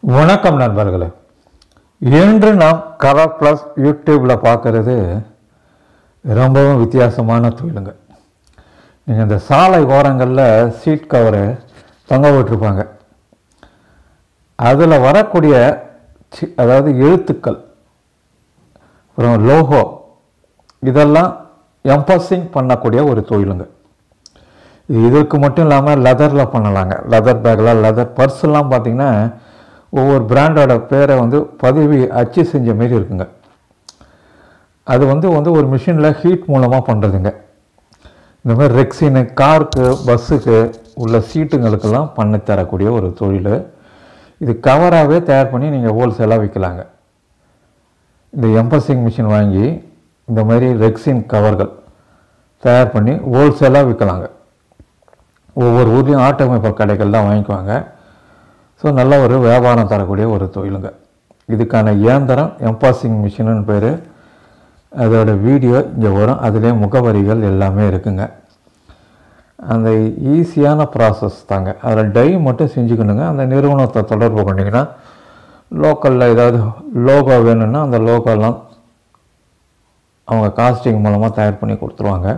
வணக்கம் நண்பர்களே. இன்று நாம் கலர் ப்ளஸ் யூடியூப்பில் பார்க்குறது ரொம்பவும் வித்தியாசமான தொழிலுங்க. நீங்கள் இந்த சாலை ஓரங்களில் சீட் கவரு தொங்க விட்டுருப்பாங்க. அதில் வரக்கூடிய அதாவது எழுத்துக்கள் அப்புறம் லோகோ இதெல்லாம் எம்பஸிங் பண்ணக்கூடிய ஒரு தொழிலுங்க. இதுக்கு மட்டும் இல்லாமல் லெதரில் பண்ணலாங்க. லெதர் பேக்கில் லெதர் பர்ஸ்லாம் பார்த்திங்கன்னா ஒவ்வொரு பிராண்டோட பேரை பதிவு அச்சு செஞ்ச மாரி இருக்குங்க. அது ஒரு மிஷினில் ஹீட் மூலமாக பண்ணுறதுங்க. இந்த மாதிரி ரெக்ஸினு காருக்கு பஸ்ஸுக்கு உள்ள சீட்டுங்களுக்கெல்லாம் பண்ணி தரக்கூடிய ஒரு தொழில். இது கவராகவே தயார் பண்ணி நீங்கள் ஹோல்சேலாக விற்கலாங்க. இந்த எம்பஸிங் மிஷின் வாங்கி இந்த மாதிரி ரெக்ஸின் கவர்கள் தயார் பண்ணி ஹோல்சேலாக விற்கலாங்க. ஒவ்வொரு ஊர்லேயும் ஆட்டோமொபைல் கடைகள் தான் வாங்கிக்குவாங்க. ஸோ நல்ல ஒரு வியாபாரம் தரக்கூடிய ஒரு தொழிலுங்க. இதுக்கான இயந்திரம் எம்பஸிங் மிஷின்னு பேர். அதோட வீடியோ இங்கே வரும். அதிலே முகவரிகள் எல்லாமே இருக்குங்க. அந்த ஈஸியான ப்ராசஸ் தாங்க. அதில் டை மட்டும் செஞ்சுக்கணுங்க. அந்த நிறுவனத்தை தொடர்பு பண்ணிங்கன்னா லோக்கலில் ஏதாவது லோகோ வேணும்னா அந்த லோகோலாம் அவங்க காஸ்டிங் மூலமாக தயார் பண்ணி கொடுத்துருவாங்க.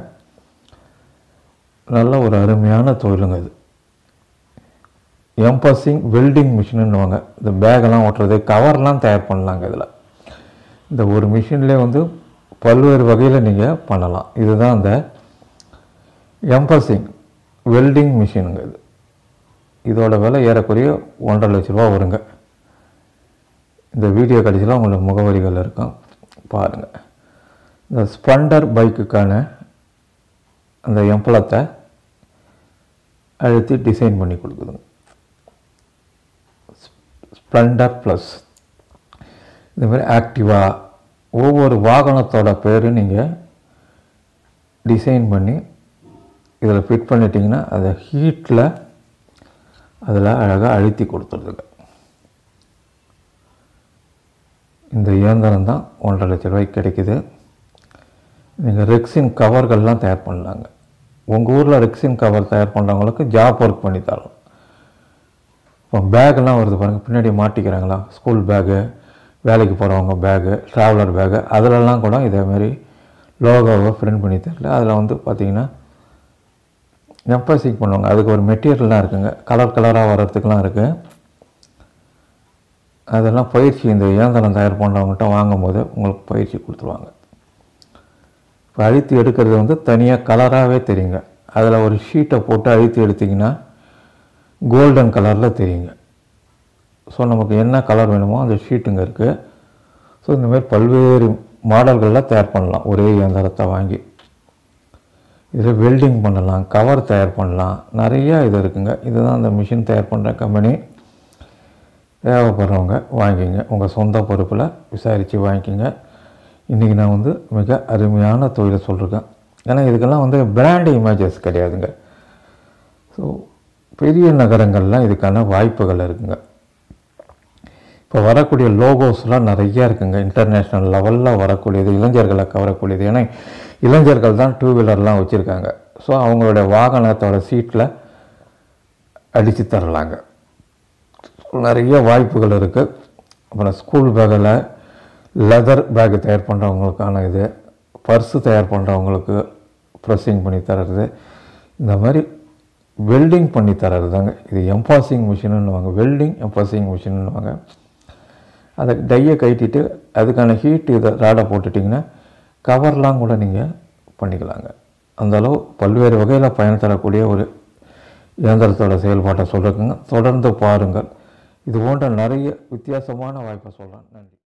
நல்ல ஒரு அருமையான தொழிலுங்க இது. எம்பஸிங் வெல்டிங் மிஷினுன்னுவாங்க. இந்த பேக்கெல்லாம் ஓட்டுறது கவர்லாம் தயார் பண்ணலாங்க. இதில் இந்த ஒரு மிஷின்லேயே பல்வேறு வகையில் நீங்கள் பண்ணலாம். இதுதான் இந்த எம்பஸிங் வெல்டிங் மிஷினுங்க. இதோட விலை ஏறக்குறைய 1.5 லட்ச ரூபா வருங்க. இந்த வீடியோ கடைசியில் உங்களுக்கு முகவரிகள் இருக்கும், பாருங்கள். இந்த ஸ்ப்ளெண்டர் பைக்குக்கான அந்த எம்பளத்தை அழுத்தி டிசைன் பண்ணி கொடுக்குதுங்க. ஸ்ப்ளெண்டர் ப்ளஸ் இந்த மாதிரி ஆக்டிவா ஒவ்வொரு வாகனத்தோட பேர் நீங்கள் டிசைன் பண்ணி இதில் ஃபிட் பண்ணிட்டீங்கன்னா அதை ஹீட்டில் அதில் அழகாக அழுத்தி கொடுத்துருதுங்க. இந்த இயந்திரம் தான் 1.5 லட்ச ரூபாய்க்கு கிடைக்குது. நீங்கள் ரெக்ஸின் கவர்கள்லாம் தயார் பண்ணலாங்க. உங்கள் ஊரில் ரெக்ஸின் கவர் தயார் பண்ணுறவங்களுக்கு ஜாப் ஒர்க் பண்ணி தரோம். இப்போ பேக்கெல்லாம் வருது பாருங்கள், பின்னாடி மாட்டிக்கிறாங்களா, ஸ்கூல் பேக்கு, வேலைக்கு போகிறவங்க பேக்கு, ட்ராவலர் பேக்கு, அதிலெல்லாம் கூட இதேமாரி லோகோவை பிரிண்ட் பண்ணி தரல. அதில் பார்த்திங்கன்னா எம்பஸிங் பண்ணுவாங்க. அதுக்கு ஒரு மெட்டீரியல்லாம் இருக்குங்க, கலர் கலராக வர்றதுக்கெலாம் இருக்குது. அதெல்லாம் பயிற்சி இந்த இயந்திரம் தயார் பண்ணுறவங்கள்ட்ட வாங்கும்போது உங்களுக்கு பயிற்சி கொடுத்துருவாங்க. இப்போ அழுத்தி எடுக்கிறது தனியாக கலராகவே தெரியுங்க. அதில் ஒரு ஷீட்டை போட்டு அழுத்தி எடுத்திங்கன்னா கோல்டன் கலரில் தெரியுங்க. ஸோ நமக்கு என்ன கலர் வேணுமோ அந்த ஷீட்டுங்க இருக்குது. ஸோ இந்தமாதிரி பல்வேறு மாடல்களில் தயார் பண்ணலாம் ஒரே இயந்திரத்தை வாங்கி. இதில் வெல்டிங் பண்ணலாம், கவர் தயார் பண்ணலாம், நிறையா இது இருக்குங்க. இதுதான் அந்த மிஷின் தயார் பண்ணுற கம்பெனி. தேவைப்படுறவங்க வாங்கிங்க, உங்கள் சொந்த பொறுப்பில் விசாரித்து வாங்கிக்கிங்க. இன்றைக்கி நான் மிக அருமையான தொழிலை சொல்லியிருக்கேன். ஏன்னா இதுக்கெல்லாம் பிராண்ட் இமேஜஸ் கிடையாதுங்க. ஸோ பெரிய நகரங்கள்லாம் இதுக்கான வாய்ப்புகள் இருக்குங்க. இப்போ வரக்கூடிய லோகோஸ்லாம் நிறையா இருக்குங்க. இன்டர்நேஷ்னல் லெவலில் வரக்கூடியது, இளைஞர்களை கவரக்கூடியது. ஏன்னா இளைஞர்கள் தான் 2 வீலர்லாம் வச்சுருக்காங்க. ஸோ அவங்களுடைய வாகனத்தோட சீட்டில் அடித்து தரலாங்க. நிறைய வாய்ப்புகள் இருக்குது. அப்புறம் ஸ்கூல் பேக்கில் லெதர் பேக்கு தயார் பண்ணுறவங்களுக்கான இது, பர்ஸு தயார் பண்ணுறவங்களுக்கு ப்ரெஸ்ஸிங் பண்ணி தர்றது, இந்த மாதிரி வெல்டிங் பண்ணி தர்றது தாங்க இது எம்பஸிங் மிஷினுன்னுவாங்க. வெல்டிங் எம்பஸிங் மிஷினுன்னுவாங்க. அதை டையை கட்டிட்டு அதுக்கான ஹீட் இதை ராடை போட்டுட்டிங்கன்னா கவர்லாம் கூட நீங்கள் பண்ணிக்கலாங்க. அந்தளவு பல்வேறு வகையில் பயன் தரக்கூடிய ஒரு இயந்திரத்தோட செயல்பாட்டை சொல்கிறதுங்க. தொடர்ந்து பாருங்கள். இது போன்ற நிறைய வித்தியாசமான வாய்ப்பை சொல்கிறேன். நன்றி.